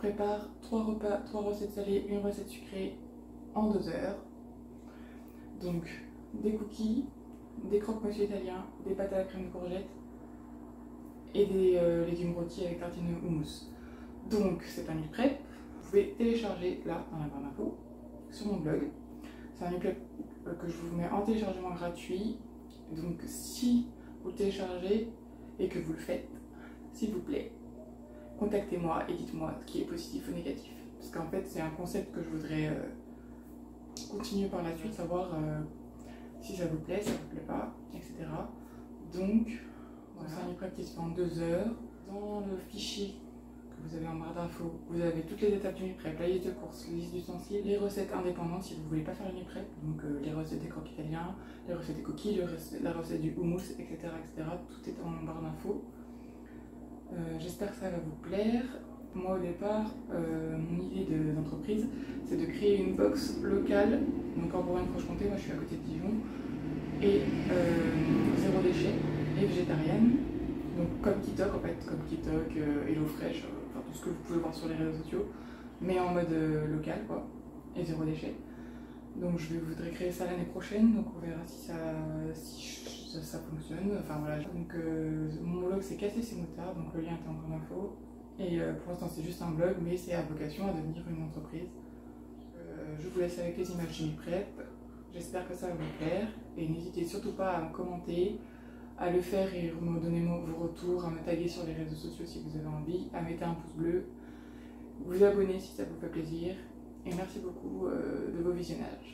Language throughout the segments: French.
prépare 3 repas, 3 recettes salées, une recette sucrée en 2 heures. Donc des cookies, des croque-monsieur italiens, des pâtes à la crème de courgette et des légumes rôtis avec tartine houmous. Donc c'est un meal prep. Vous pouvez télécharger là dans la barre d'infos sur mon blog. C'est un meal prep que je vous mets en téléchargement gratuit. Donc si vous le téléchargez et que vous le faites, s'il vous plaît, contactez-moi et dites-moi ce qui est positif ou négatif. Parce qu'en fait c'est un concept que je voudrais continuer par la suite, savoir si ça vous plaît, ça vous plaît pas, etc. Donc voilà. C'est un meal prep qui se fait en 2 heures. Dans le fichier que vous avez en barre d'infos, vous avez toutes les étapes du meal prep, la liste de courses, la liste d'ustensiles, les recettes indépendantes si vous ne voulez pas faire le meal prep, donc les recettes des croques italiens, les recettes des cookies, la recette du houmous, etc., etc. Tout est en barre d'infos. J'espère que ça va vous plaire. Moi au départ, mon idée d'entreprise, c'est de créer une box locale, donc en Bourgogne-Franche-Comté, moi je suis à côté de Dijon, et zéro déchet, et végétarienne, donc comme Kitok en fait, comme Kitok, Hello Fresh, enfin tout ce que vous pouvez voir sur les réseaux sociaux, mais en mode local quoi, et zéro déchet. Donc je voudrais créer ça l'année prochaine, donc on verra si ça fonctionne, enfin voilà. Donc mon blog c'est Casser ses moutards, donc le lien est en barre d'infos. Et pour l'instant c'est juste un blog, mais c'est à vocation à devenir une entreprise. Je vous laisse avec les images du meal prep. J'espère que ça va vous plaire. Et n'hésitez surtout pas à me commenter, à le faire et me donner vos retours, à me taguer sur les réseaux sociaux si vous avez envie, à mettre un pouce bleu, vous abonner si ça vous fait plaisir. Et merci beaucoup de vos visionnages.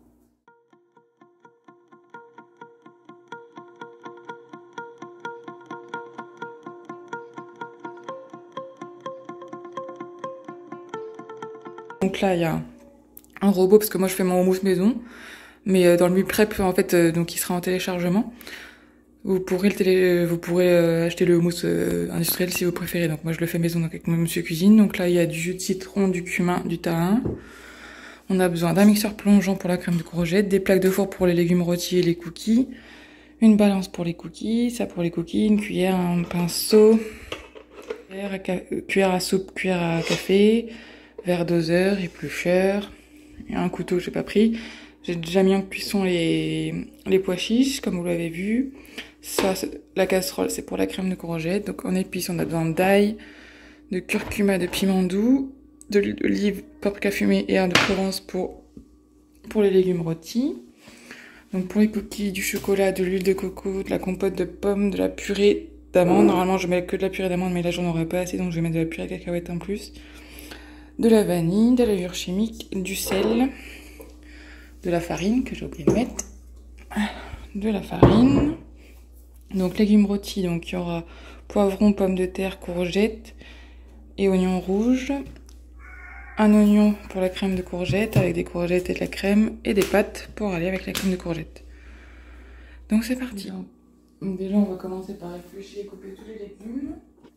Donc là il y a un robot parce que moi je fais mon houmous maison, mais dans le meal prep en fait donc il sera en téléchargement. Vous pourrez acheter le houmous industriel si vous préférez. Donc moi je le fais maison donc avec mon monsieur cuisine. Donc là il y a du jus de citron, du cumin, du thym. On a besoin d'un mixeur plongeant pour la crème de courgette, des plaques de four pour les légumes rôtis et les cookies, une balance pour les cookies, ça pour les cookies, une cuillère, un pinceau, cuillère à soupe, cuillère à café, verre doseur, éplucheur, et un couteau j'ai pas pris. J'ai déjà mis en cuisson les pois chiches comme vous l'avez vu. Ça, la casserole c'est pour la crème de courgette. Donc en épices on a besoin d'ail, de curcuma, de piment doux, de l'huile d'olive, paprika fumé et un de Provence pour les légumes rôtis. Donc pour les cookies, du chocolat, de l'huile de coco, de la compote de pommes, de la purée d'amandes. Normalement je mets que de la purée d'amandes mais là j'en aurais pas assez donc je vais mettre de la purée de cacahuètes en plus. De la vanille, de la levure chimique, du sel, de la farine que j'ai oublié de mettre, de la farine. Donc légumes rôtis, donc il y aura poivron, pommes de terre, courgettes et oignons rouges. Un oignon pour la crème de courgette avec des courgettes et de la crème et des pâtes pour aller avec la crème de courgette. Donc c'est parti. Déjà on va commencer par éplucher et couper tous les légumes.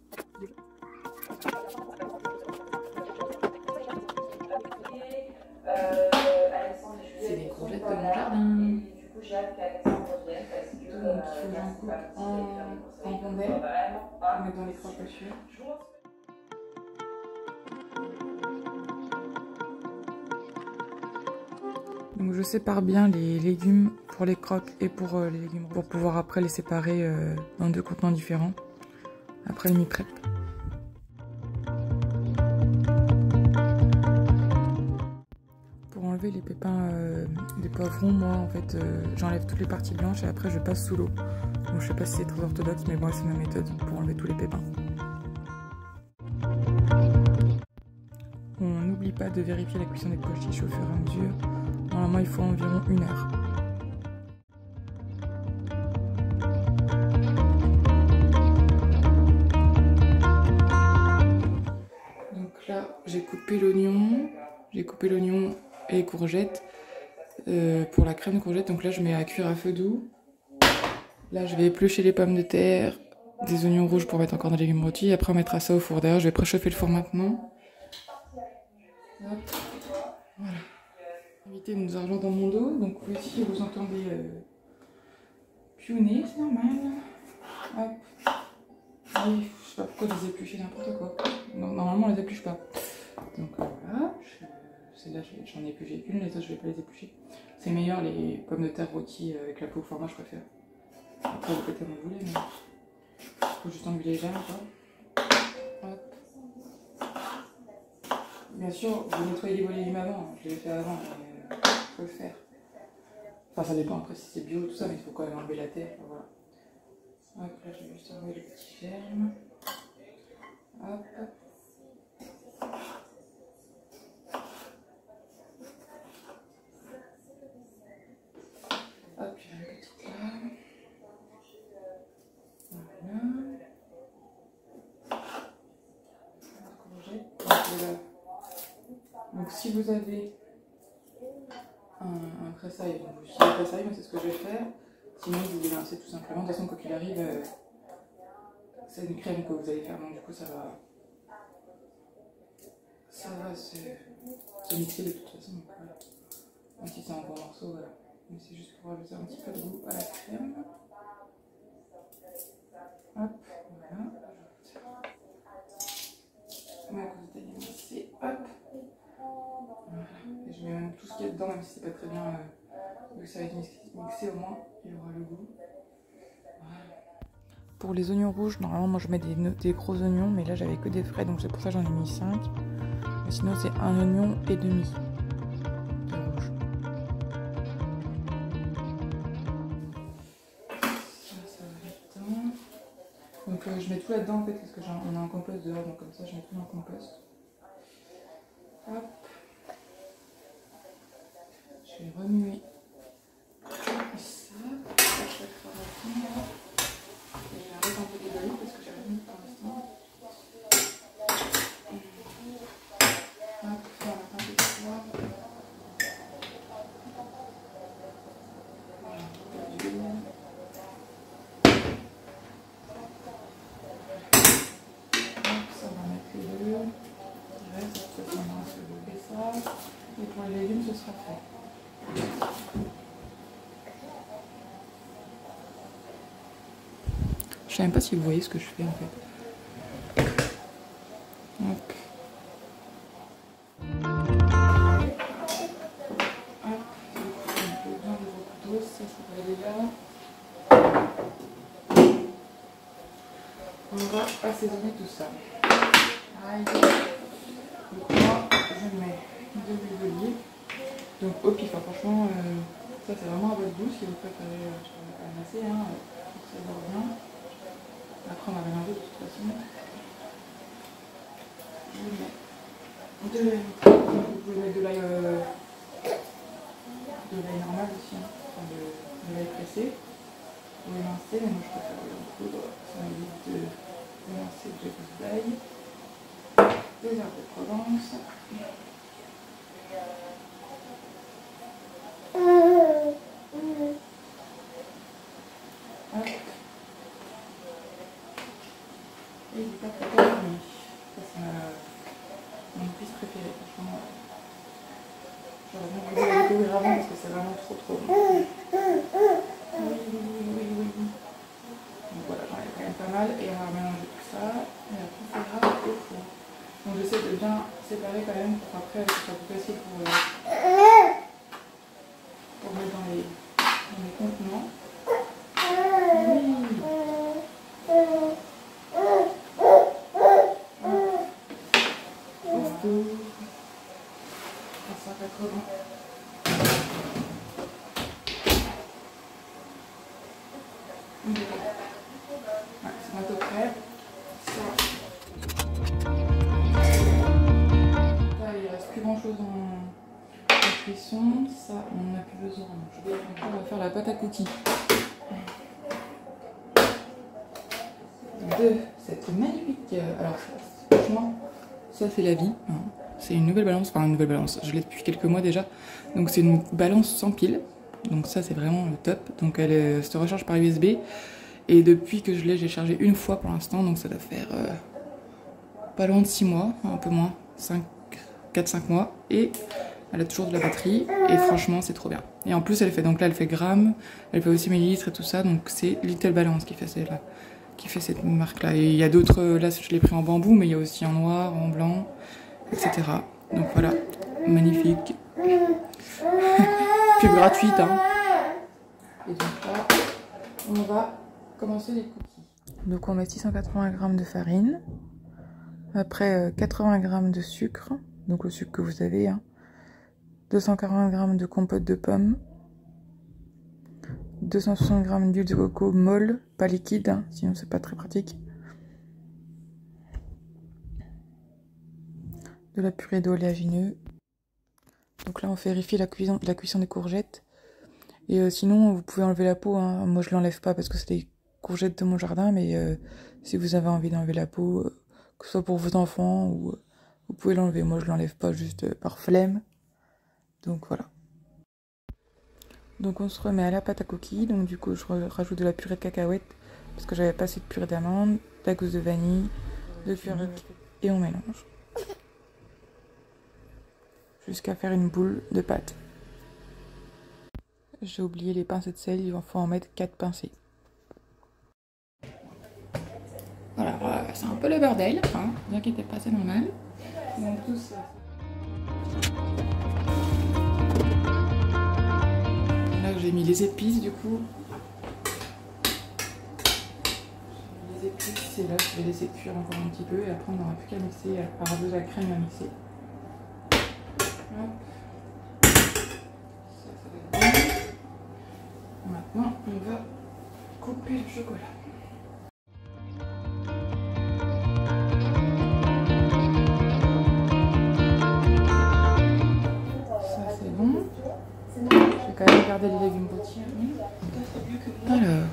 C'est des courgettes de mon jardin. Donc il faut que j'en coupe en rondelles pour mettre dans les croque-monsieur. Donc je sépare bien les légumes pour les croques et pour les légumes pour pouvoir après les séparer dans 2 contenants différents après le meal prep. Pour enlever les pépins des poivrons, moi en fait j'enlève toutes les parties blanches et après je passe sous l'eau. Donc je sais pas si c'est très orthodoxe mais moi c'est ma méthode pour enlever tous les pépins. On n'oublie pas de vérifier la cuisson des pois chiches au fur et à mesure. Normalement il faut environ 1 heure. Donc là j'ai coupé l'oignon et les courgettes pour la crème de courgette. Donc là je mets à cuire à feu doux. Là je vais éplucher les pommes de terre, des oignons rouges pour mettre encore des légumes rôtis. Et après on mettra ça au four. D'ailleurs je vais préchauffer le four maintenant. Hop. Voilà. Éviter de nous argent dans mon dos. Donc ici vous entendez pionner, c'est normal. Hop. Oui, je sais pas pourquoi je les épluche n'importe quoi. Non, normalement on les épluche pas. Donc voilà, celle-là j'en ai épluché qu'une, les autres je vais pas les éplucher. C'est meilleur les pommes de terre rôties avec la peau, enfin moi je préfère. Après vous faites comme vous voulez, mais faut juste enlever les germes quoi. Hop. Bien sûr, vous nettoyez vos légumes avant, je l'ai fait avant, mais faut le faire. Enfin ça dépend après si c'est bio tout ça, mais il faut quand même enlever la terre, voilà. Hop, là je vais juste enlever les petits germes. Hop. Hop, j'ai une petite là. Voilà. Donc si vous avez un pressail, donc vous utilisez le pressail, mais c'est ce que je vais faire. Sinon vous les rincez tout simplement. De toute façon, quoi qu'il arrive, c'est une crème que vous allez faire, donc du coup ça va se mixer de toute façon. Donc, voilà. Même si c'est un gros morceau, voilà. Mais c'est juste pour ajouter un petit peu de goût à la crème. Hop, voilà. Ma cause italienne ici, hop. Voilà. Et je mets même tout ce qu'il y a dedans, même si c'est pas très bien, vu que ça va être mixé au moins, il y aura le goût. Voilà. Pour les oignons rouges, normalement moi je mets des gros oignons, mais là j'avais que des frais, donc c'est pour ça que j'en ai mis 5. Mais sinon c'est un oignon et demi de rouge. Ça va là-dedans. Donc je mets tout là-dedans en fait, parce que on a un compost dehors, donc comme ça je mets tout dans le compost. Hop. Je vais remuer ça. Et j'arrête un peu d'évaluer parce que j'ai rien mis pour l'instant. Hop, on va mettre un peu de poivre. Voilà, un peu d'huile. Hop, ça on va mettre les deux. Il reste, de toute façon on va se lever ça. Et pour les légumes, ce sera fait. Je sais même pas si vous voyez ce que je fais en fait. Hop. Hop. On peut bien le couteau, ça va aller là. On va assaisonner tout ça. Aïe. Donc moi, je mets de l'huile d'olive. Donc au pif, franchement, ça c'est vraiment à votre goût si vous préférez amasser, hein, ça va bien. Après on va mélanger de toute façon. Je mets vous pouvez mettre de l'ail normal aussi, hein, enfin de l'ail pressé. Vous l'émincez, mais moi je préfère l'ail en poudre, ça m'évite de l'émincer de gouttes d'ail. Des herbes de Provence. Hop. Et du paprika verni. Ça c'est mon épice préférée, franchement. J'aurais bien voulu la découvrir avant parce que c'est vraiment trop bon. Oui. Donc voilà, j'en ai quand même pas mal et on va mélanger tout ça et après on fera au four. Donc j'essaie de bien séparer quand même pour après que ce soit plus facile pour mettre dans les contenants. Oui. Au four. 180. Ouais, c'est à peu près ça. Là, il reste plus grand chose en cuisson. Ça, on n'en a plus besoin. Donc, on va faire la pâte à cookies. De cette magnifique. Alors, franchement, ça c'est la vie. Hein. C'est une nouvelle balance, enfin une nouvelle balance. Je l'ai depuis quelques mois déjà. Donc, c'est une balance sans pile. Donc, ça c'est vraiment le top. Donc, elle se recharge par USB. Et depuis que je l'ai, j'ai chargé une fois pour l'instant, donc ça doit faire pas loin de 6 mois, un peu moins, 4-5 mois. Et elle a toujours de la batterie, et franchement c'est trop bien. Et en plus elle fait, donc là elle fait grammes, elle fait aussi millilitres et tout ça, donc c'est Little Balance qui fait celle-là, qui fait cette marque là. Et il y a d'autres, là je l'ai pris en bambou, mais il y a aussi en noir, en blanc, etc. Donc voilà, magnifique. Pub gratuite, hein. Et donc là, on va commencer les cookies. Donc on met 680 g de farine, après 80 g de sucre, donc le sucre que vous avez, hein. 240 g de compote de pommes, 260 g d'huile de coco molle, pas liquide, hein, sinon c'est pas très pratique. De la purée d'oléagineux. Donc là on vérifie la cuisson des courgettes. Et sinon vous pouvez enlever la peau, hein. Moi je l'enlève pas parce que c'est des courgettes de mon jardin, mais si vous avez envie d'enlever la peau, que ce soit pour vos enfants ou vous pouvez l'enlever. Moi je l'enlève pas juste par flemme. Donc voilà. Donc on se remet à la pâte à coquilles. Donc du coup je rajoute de la purée de cacahuètes parce que j'avais pas assez de purée d'amande, de la gousse de vanille, de furique et on mélange jusqu'à faire une boule de pâte. J'ai oublié les pincées de sel, il faut en mettre 4 pincées. Voilà, c'est un peu le bordel, hein, ne vous inquiétez pas, c'est normal. Donc tout ça. Là j'ai mis les épices du coup. Les épices, et là je vais laisser cuire encore un petit peu et après on n'aura plus qu'à mixer, à rajouter la crème à mixer. Hop. Ça va être bon. Maintenant on va couper le chocolat. Quand même garder les légumes rôtis. Alors.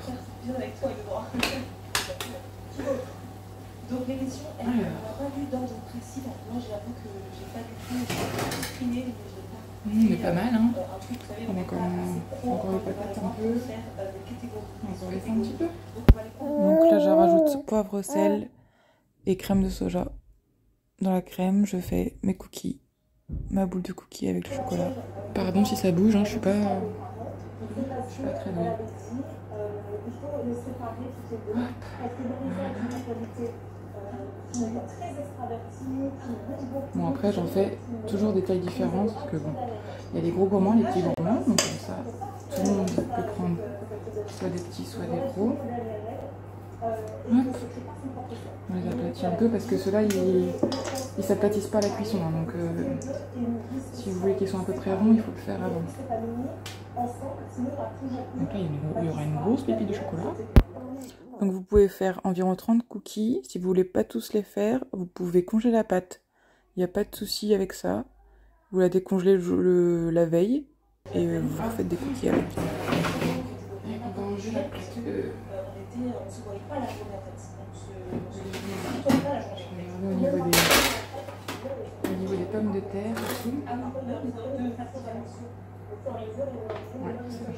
Donc l'émission, elle n'a pas vu d'ordre précis. Moi j'avoue que j'ai pas du tout exprimé les mais pas mal, hein. On a encore les patates un peu. On va laisser un petit peu. Donc là je rajoute poivre, sel et crème de soja. Dans la crème, je fais mes cookies. Ma boule de cookies avec le chocolat. Pardon si ça bouge, hein, je suis pas très douée. Bon après j'en fais toujours des tailles différentes parce que bon, il y a des gros gourmands, les petits gourmands, donc comme ça tout le monde peut prendre soit des petits soit des gros. Hop. On les aplatit un peu parce que ceux-là ils s'aplatissent pas à la cuisson, hein, donc si vous voulez qu'ils soient à peu près ronds, il faut le faire avant. Donc là il y aura une grosse pépite de chocolat. Donc vous pouvez faire environ 30 cookies. Si vous voulez pas tous les faire, vous pouvez congeler la pâte. Il n'y a pas de souci avec ça. Vous la décongelez la veille et vous faites des cookies avec. Et on va manger la plate. Au niveau des pommes de terre et tout. Ouais,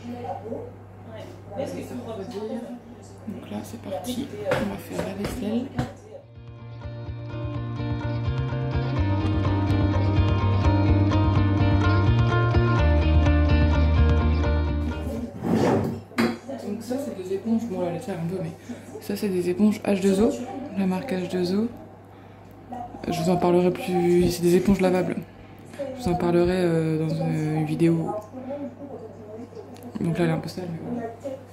c'est ça. Donc là c'est parti, on va faire la vaisselle. Donc ça c'est des éponges, bon on va laisser un peu, mais ça c'est des éponges H2O, la marque H2O. Je vous en parlerai plus, c'est des éponges lavables. Je vous en parlerai dans une vidéo. Donc là elle est un peu sale, mais voilà.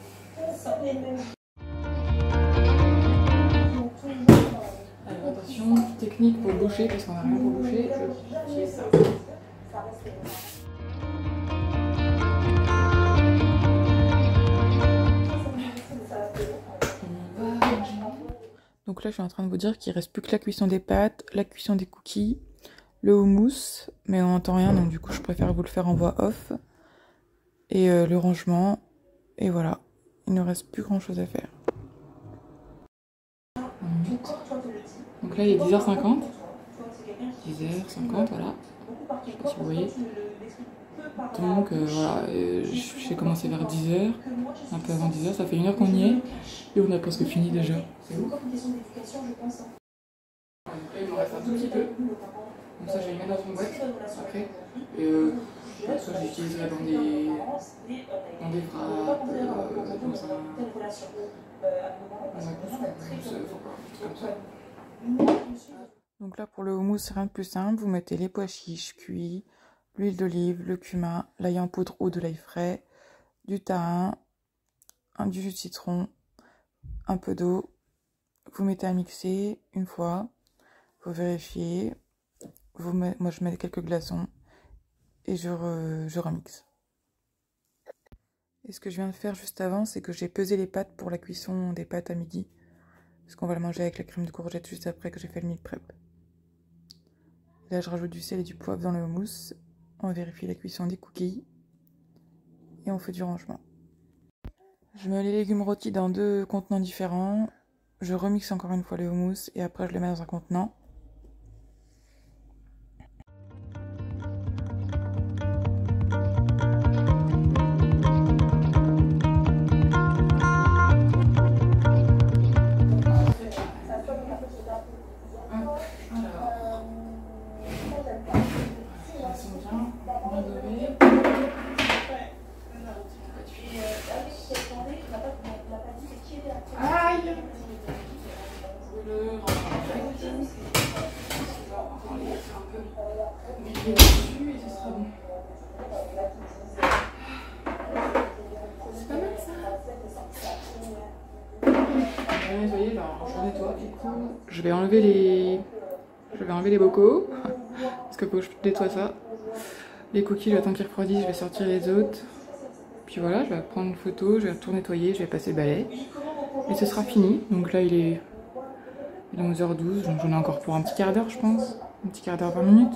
Alors attention, technique pour boucher, parce qu'on n'a rien pour boucher, je vais ça. Donc là je suis en train de vous dire qu'il reste plus que la cuisson des pâtes, la cuisson des cookies, le houmous, mais on n'entend rien donc du coup je préfère vous le faire en voix off. Et le rangement, et voilà, il ne reste plus grand chose à faire. Donc là il est 10h50, 10h50 voilà, je sais pas si vous voyez. Donc voilà, j'ai commencé vers 10h, un peu avant 10h, ça fait 1 heure qu'on y est, et on a presque fini déjà. C'est ouf. Après il me reste un tout petit peu, donc ça je vais le mettre dans une boîte après, et soit j'utiliserai dans des frappes, dans un couscous, comme ça. Donc là pour le houmous, c'est rien de plus simple. Vous mettez les pois chiches cuits, l'huile d'olive, le cumin, l'ail en poudre ou de l'ail frais, du thym, du jus de citron, un peu d'eau. Vous mettez à mixer une fois, vous vérifiez. Moi je mets quelques glaçons et je remixe. Et ce que je viens de faire juste avant, c'est que j'ai pesé les pâtes pour la cuisson des pâtes à midi. Parce qu'on va le manger avec la crème de courgette juste après que j'ai fait le meal prep. Là, je rajoute du sel et du poivre dans le houmous. On vérifie la cuisson des cookies. Et on fait du rangement. Je mets les légumes rôtis dans 2 contenants différents. Je remixe encore une fois le houmous et après je le mets dans un contenant. C'est pas mal ça. Je vais nettoyer, je nettoie. Du coup, je vais enlever les bocaux parce que faut que je nettoie ça. Les cookies, j'attends qu'ils refroidissent, je vais sortir les autres. Puis voilà, je vais prendre une photo, je vais tout nettoyer, je vais passer le balai. Et ce sera fini. Donc là, il est 11h12, donc j'en ai encore pour un petit quart d'heure, je pense. Un petit quart d'heure, 20 minutes.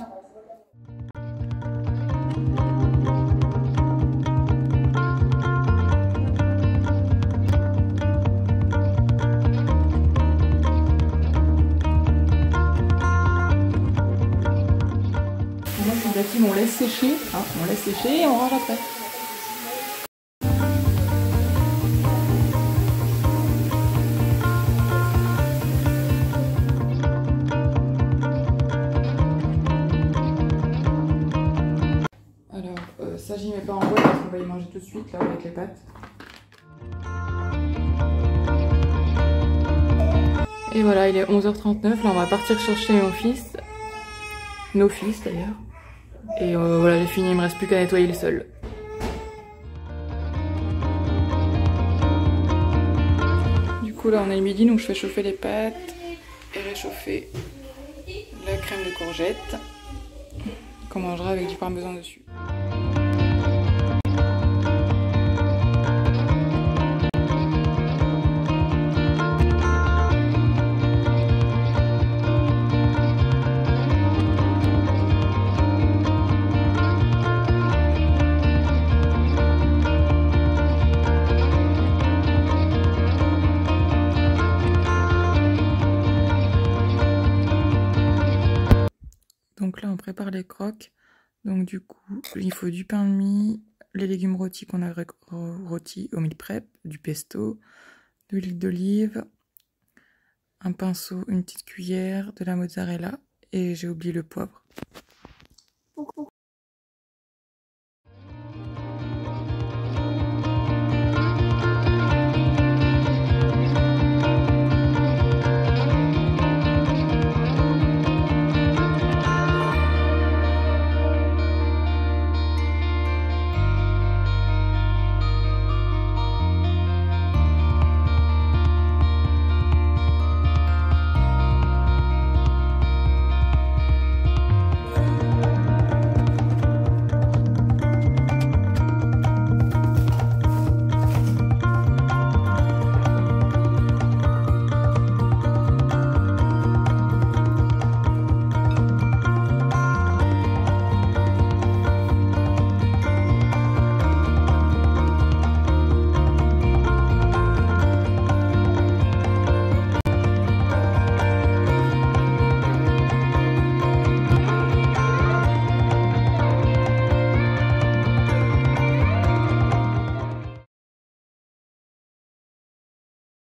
Moi, je suis de la team, on laisse sécher. Hein, on laisse sécher et on range après. Alors, ça, j'y mets pas en boîte parce qu'on va y manger tout de suite, là, avec les pâtes. Et voilà, il est 11h39. Là, on va partir chercher mon fils. Nos fils, d'ailleurs. Et voilà, j'ai fini, il me reste plus qu'à nettoyer le sol. Du coup, là, on est midi, donc je fais chauffer les pâtes et réchauffer la crème de courgette qu'on mangera avec du parmesan dessus. Donc là, on prépare les croques. Donc du coup, il faut du pain de mie, les légumes rôtis qu'on a rôtis au meal prep, du pesto, de l'huile d'olive, un pinceau, une petite cuillère, de la mozzarella et j'ai oublié le poivre.